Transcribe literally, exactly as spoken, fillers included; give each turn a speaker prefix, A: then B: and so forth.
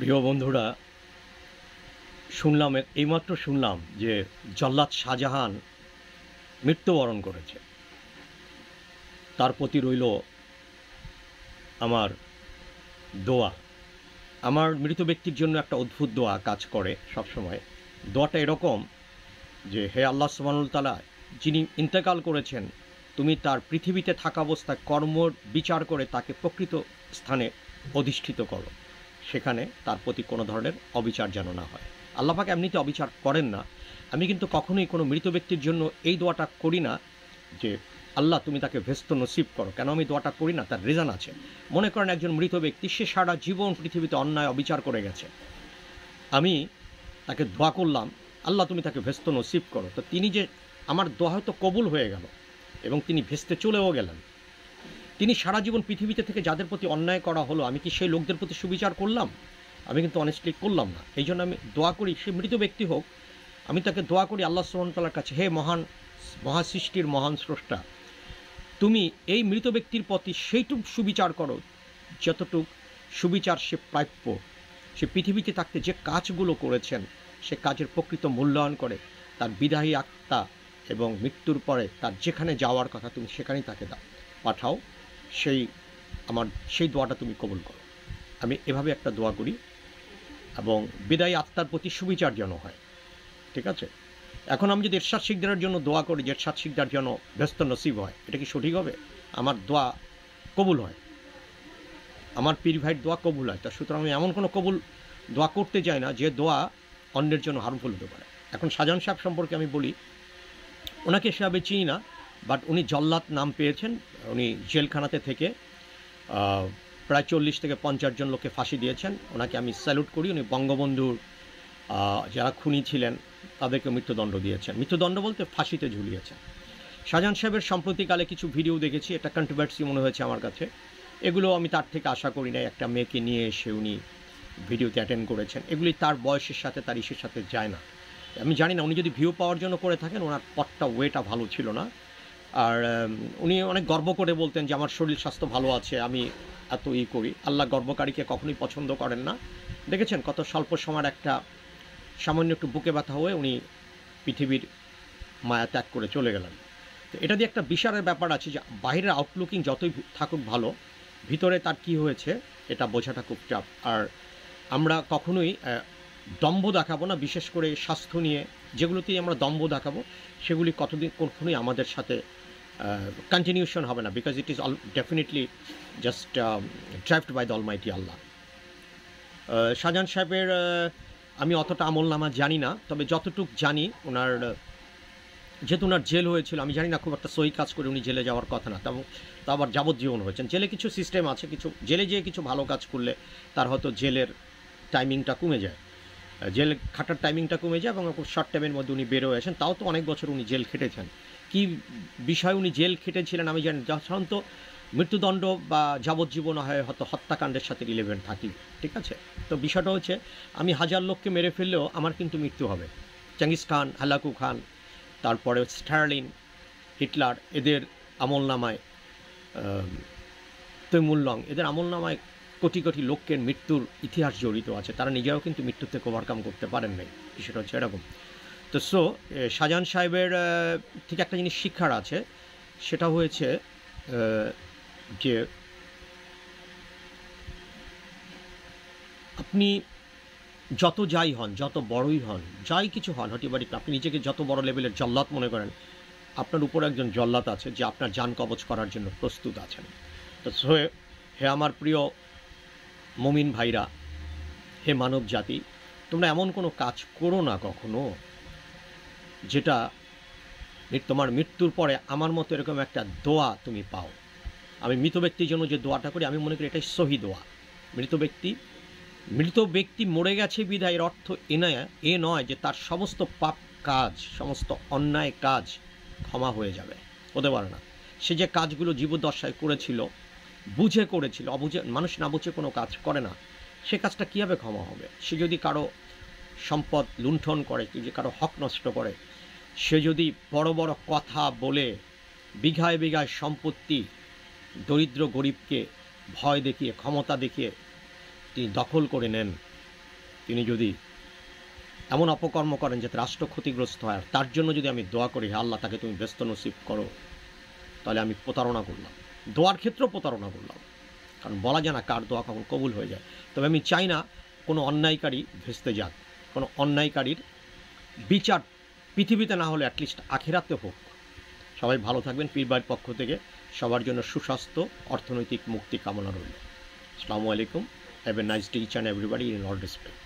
A: প্রিয় বন্ধুরা, শুনলাম এইমাত্র শুনলাম যে জল্লাদ শাহজাহান মৃত্যুবরণ করেছে। তার প্রতি রইল আমার দোয়া। আমার মৃত ব্যক্তির জন্য একটা অদ্ভুত দোয়া কাজ করে সবসময়। দোয়াটা এরকম যে, হে আল্লাহ সুবহানাহু ওয়া তাআলা, যিনি ইন্তেকাল করেছেন, তুমি তার পৃথিবীতে থাকা অবস্থায় কর্ম বিচার করে তাকে প্রকৃত স্থানে অধিষ্ঠিত করো, সেখানে তার প্রতি কোনো ধরনের অবিচার যেন না হয়। আল্লাহ পাক এমনিতে অবিচার করেন না। আমি কিন্তু কখনোই কোনো মৃত ব্যক্তির জন্য এই দোয়াটা করি না যে আল্লাহ তুমি তাকে ভেস্ত নসিব করো। কেন আমি দোয়াটা করি না, তার রিজন আছে। মনে করেন একজন মৃত ব্যক্তি, সে সারা জীবন পৃথিবীতে অন্যায় অবিচার করে গেছে, আমি তাকে দোয়া করলাম আল্লাহ তুমি তাকে ভেস্ত নসিব করো, তো তিনি যে আমার দোয়া হয়তো কবুল হয়ে গেল এবং তিনি ভেস্তে চলেও গেলেন। তিনি সারা জীবন পৃথিবীতে থেকে যাদের প্রতি অন্যায় করা হলো, আমি কি সেই লোকদের প্রতি সুবিচার করলাম? আমি কিন্তু অনেস্টলি করলাম না। এই জন্য আমি দোয়া করি, সে মৃত ব্যক্তি হোক, আমি তাকে দোয়া করি আল্লাহ সুবহানাহু ওয়া তাআলার কাছে, হে মহান মহাসৃষ্টির মহান স্রষ্টা, তুমি এই মৃত ব্যক্তির প্রতি সেইটুক সুবিচার করো যতটুক সুবিচার সে প্রাপ্য। সে পৃথিবীতে থাকতে যে কাজগুলো করেছেন, সে কাজের প্রকৃত মূল্যায়ন করে তার বিদায়ী আত্মা এবং মৃত্যুর পরে তার যেখানে যাওয়ার কথা তুমি সেখানেই তাকে দাও, পাঠাও। সেই আমার সেই দোয়াটা তুমি কবুল করো। আমি এভাবে একটা দোয়া করি এবং বিদায়ী আত্মার প্রতি সুবিচার যেন হয়। ঠিক আছে? এখন আমি যদি এরশাদ শিকদারের জন্য দোয়া করি যে এরশাদ শিকদার যেন ব্যস্ত নসিব হয়, এটা কি সঠিক হবে? আমার দোয়া কবুল হয়, আমার পীর ভাইয়ের দোয়া কবুল হয়। তা সুতরাং আমি এমন কোনো কবুল দোয়া করতে যাই না যে দোয়া অন্যের জন্য হার্মফুল হতে পারে। এখন শাহজাহান সাহেব সম্পর্কে আমি বলি, ওনাকে সেভাবে চিনি না, বাট উনি জল্লাদ নাম পেয়েছেন। উনি জেলখানাতে থেকে প্রায় চল্লিশ থেকে পঞ্চাশ জন লোককে ফাঁসি দিয়েছেন। ওনাকে আমি স্যালুট করি। উনি বঙ্গবন্ধুর যারা খুনি ছিলেন তাদেরকে মৃত্যুদণ্ড দিয়েছেন। মৃত্যুদণ্ড বলতে ফাঁসিতে ঝুলিয়েছেন। শাহজাহান সাহেবের সম্প্রতিকালে কিছু ভিডিও দেখেছি, এটা কন্ট্রোভার্সি মনে হয়েছে আমার কাছে। এগুলো আমি তার থেকে আশা করি না। একটা মেয়েকে নিয়ে এসে উনি ভিডিওতে অ্যাটেন্ড করেছেন, এগুলি তার বয়সের সাথে তার ইসের সাথে যায় না। আমি জানি না, উনি যদি ভিউ পাওয়ার জন্য করে থাকেন, ওনার পথটা ওয়েটা ভালো ছিল না। আর উনি অনেক গর্ব করে বলতেন যে আমার শরীর স্বাস্থ্য ভালো আছে, আমি এত ই করি। আল্লাহ গর্বকারীকে কখনোই পছন্দ করেন না। দেখেছেন কত স্বল্প সময়ের একটা সামান্য একটু বুকে ব্যথা হয়ে উনি পৃথিবীর মায়া ত্যাগ করে চলে গেলেন। তো এটা দিয়ে একটা বিশালের ব্যাপার আছে যে বাইরের আউটলুকিং যতই থাকুক ভালো, ভিতরে তার কি হয়েছে এটা বোঝাটা খুব চাপ। আর আমরা কখনোই দম্ভ দেখাবো না, বিশেষ করে স্বাস্থ্য নিয়ে যেগুলোতেই আমরা দম্ভ দেখাবো সেগুলি কতদিন কখনোই আমাদের সাথে কন্টিনিউশন হবে না, because it is all definitely just driven by the almighty Allah. Shahjahan সাহেবের আমি অতটা আমলনামা জানি না, তবে যতটুক জানি ওনার, যেহেতু ওনার জেল হয়েছিল, আমি জানি না খুব একটা সহি কাজ করে উনি জেলে যাওয়ার কথা না, তেমন তো আবার যাবজ্জীবন হয়েছেন। জেলে কিছু সিস্টেম আছে, কিছু জেলে যেয়ে কিছু ভালো কাজ করলে তার হয়তো জেলের টাইমিংটা কমে যায়, জেল খাটার টাইমিংটা কমে যায় এবং খুব শর্ট টাইমের মধ্যে উনি বেরো হয়েছেন। তাও তো অনেক বছর উনি জেল খেটেছেন। কী বিষয়ে উনি জেল খেটেছিলেন আমি জানি, সাধারণত মৃত্যুদণ্ড বা যাবজ্জীবন হয় হয়তো হত্যাকাণ্ডের সাথে রিলেভেন্ট থাকি। ঠিক আছে? তো বিষয়টা হচ্ছে, আমি হাজার লোককে মেরে ফেললেও আমার কিন্তু মৃত্যু হবে। চেঙ্গিস খান, হালাকু খান, তারপরে স্টার্লিন, হিটলার, এদের আমলনামায় তৈমুল্লং, এদের আমলনামায় কোটি কোটি লোকের মৃত্যুর ইতিহাস জড়িত আছে। তারা নিজেরাও কিন্তু মৃত্যুর থেকে ওভারকাম করতে পারেন নাই। বিষয়টা হচ্ছে এরকম। তো সো শাহজাহান সাহেবের ঠিক একটা জিনিস শিক্ষার আছে, সেটা হয়েছে যে আপনি যত যাই হন, যত বড়ই হন, যাই কিছু হন, হটিবাড়ি, আপনি নিজেকে যত বড় লেভেলের জল্লাদ মনে করেন, আপনার উপর একজন জল্লাদ আছে যে আপনার জান কবজ করার জন্য প্রস্তুত আছেন। তো হে আমার প্রিয় মুমিন ভাইরা, হে মানব জাতি, তোমরা এমন কোনো কাজ করো না কখনো যেটা তোমার মৃত্যুর পরে আমার মতো এরকম একটা দোয়া তুমি পাও। আমি মৃত ব্যক্তির জন্য যে দোয়াটা করি, আমি মনে করি এটাই সহি দোয়া। মৃত ব্যক্তি মৃত ব্যক্তি মরে গেছে বিধায় এর অর্থ এ নয় এ নয় যে তার সমস্ত পাপ কাজ, সমস্ত অন্যায় কাজ ক্ষমা হয়ে যাবে, হতে পারে না। সে যে কাজগুলো জীবদ্দশায় করেছিল, বুঝে করেছিল, অবুঝে, মানুষ না বুঝে কোনো কাজ করে না, সে কাজটা কীভাবে ক্ষমা হবে? সে যদি কারো সম্পদ লুণ্ঠন করে, যে কারো হক নষ্ট করে, সে যদি বড় বড় কথা বলে বিঘায় বিঘায় সম্পত্তি দরিদ্র গরিবকে ভয় দেখিয়ে, ক্ষমতা দেখিয়ে তিনি দখল করে নেন, তিনি যদি এমন অপকর্ম করেন যাতে রাষ্ট্র ক্ষতিগ্রস্ত হয়, আর তার জন্য যদি আমি দোয়া করি, হে আল্লাহ তাকে তুমি ব্যস্ত নসিব করো, তাহলে আমি প্রতারণা করলাম, দোয়ার ক্ষেত্রেও প্রতারণা করলাম। কারণ বলা যায় না কার দোয়া কখন কবুল হয়ে যায়। তবে আমি চাই না কোনো অন্যায়কারী ভেস্তে যাক, কোনো অন্যায়কারীর বিচার পৃথিবীতে না হলে অ্যাটলিস্ট আখিরাতে হোক। সবাই ভালো থাকবেন। পীরবাড়ির পক্ষ থেকে সবার জন্য সুস্বাস্থ্য, অর্থনৈতিক মুক্তি কামনা রইল। আসসালামু আলাইকুম। Have a nice day each and everybody in all respect.